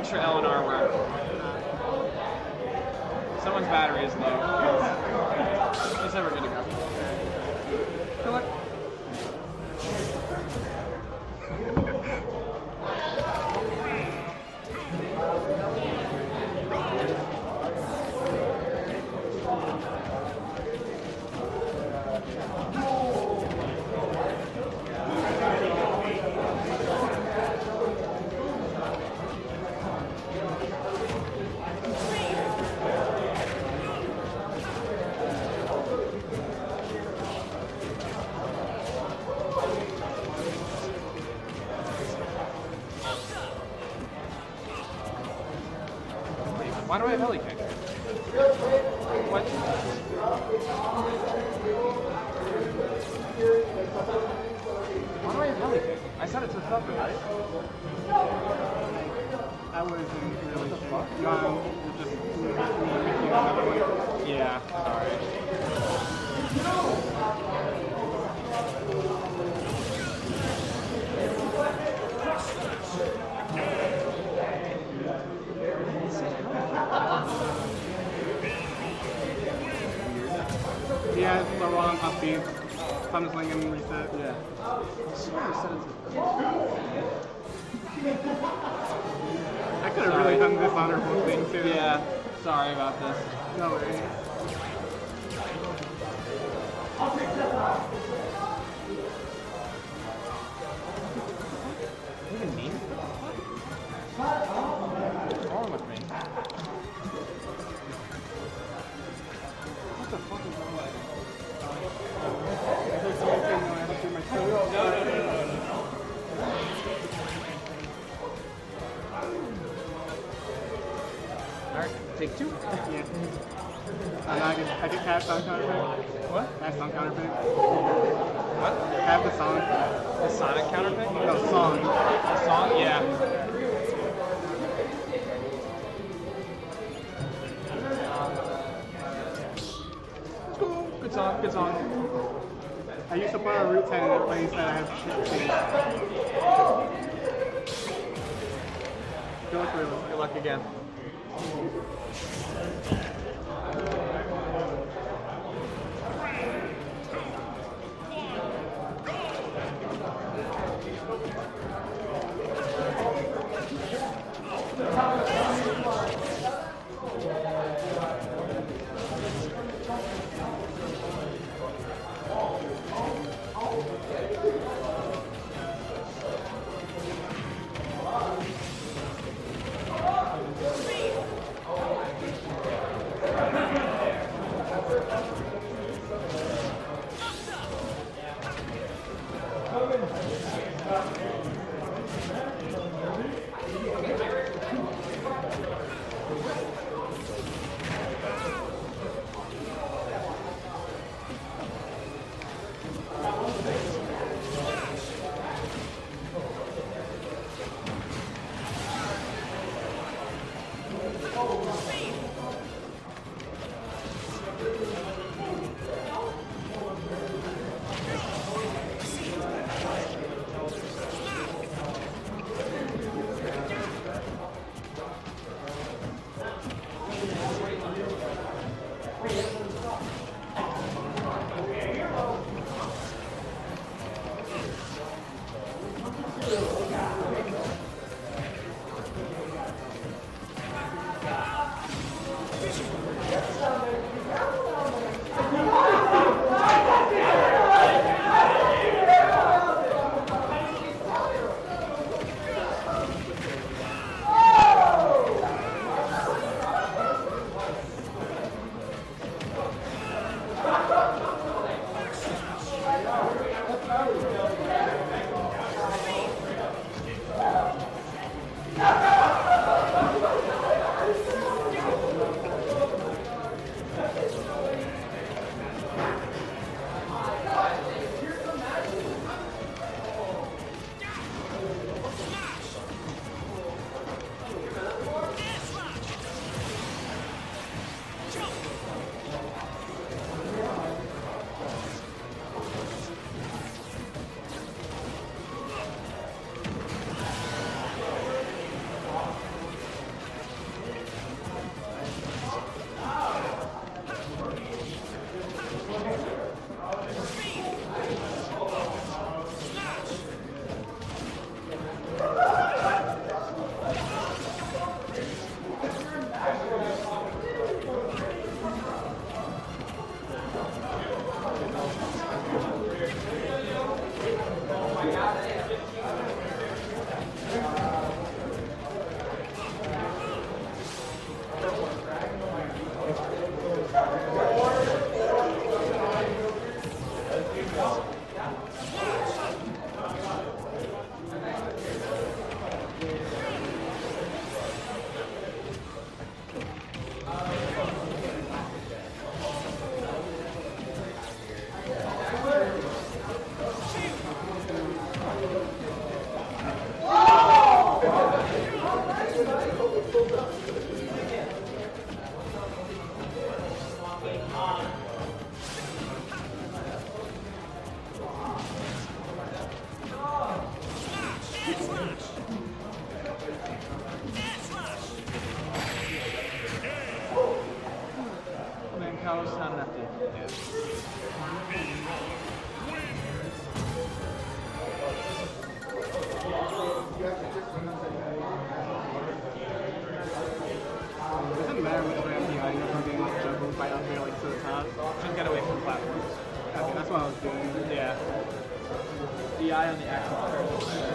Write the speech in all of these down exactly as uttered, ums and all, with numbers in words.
extra L and R work. Someone's battery is low. It's never good to go. Good luck. Why do I have heli kick? What? Why do I have heli kick? I said it's a tough right? I wasn't really What the fuck? No, just yeah, sorry. Yeah, it's the wrong upbeat. Thumbs sling and reset. Yeah. I swear I said it's I could have really done this honorable thing too. Yeah, sorry about this. No worries. Even me? What's wrong with me? What the fuck is wrong with me? No, no, no, no, no, no. Alright, take two. Yeah. Uh, I get, I get cast on counter pick. What? Cast on counter pick. What? Have the song. The Sonic counter pick? No, song. The song? Yeah. Cool. Good song, good song. I used to play a root ten and it plays that I have shit change. Good luck, really. Good luck again. Man, Kyle's not enough to. Yeah. It doesn't matter which way I'm behind if I'm getting like jumbled by up there like to the top. Just get away from platforms. Okay, that's what I was doing. Yeah. The eye on the action curve.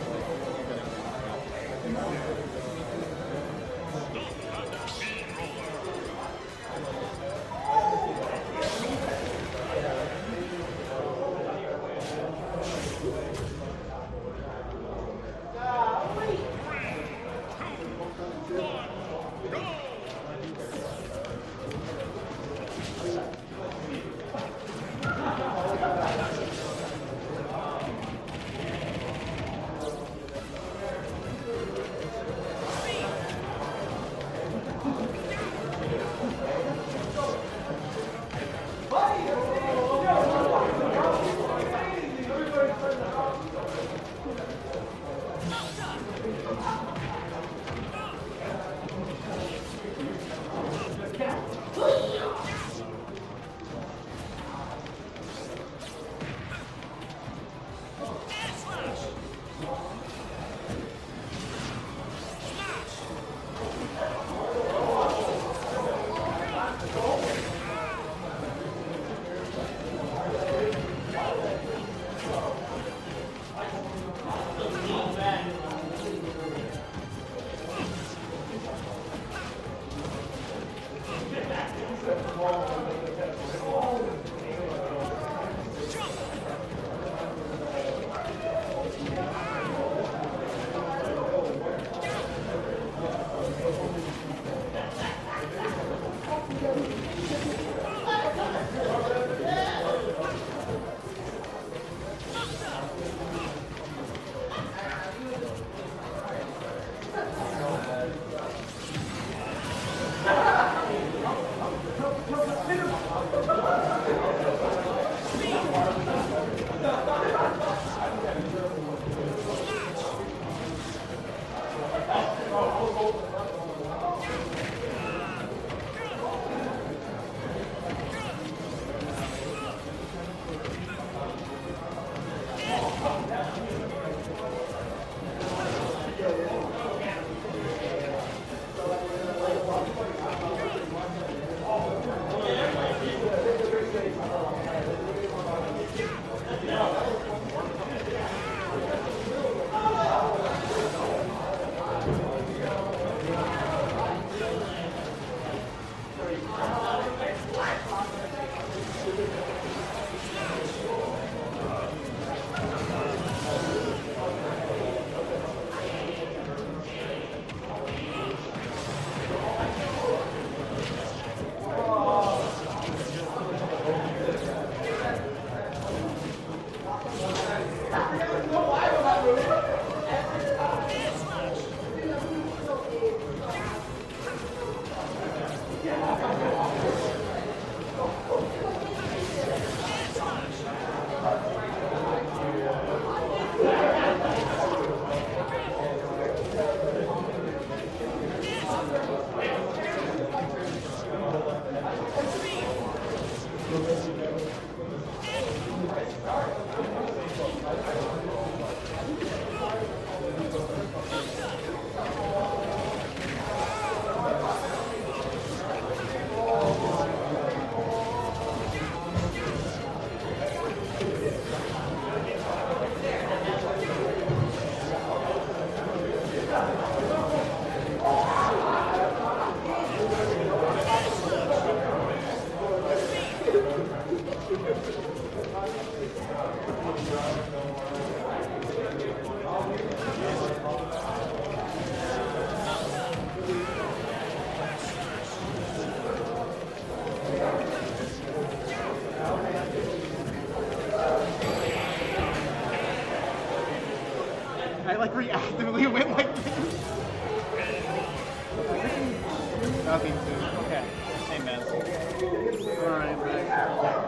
I like reactively went like this. Nothing soon. Okay. Same man. Alright, back.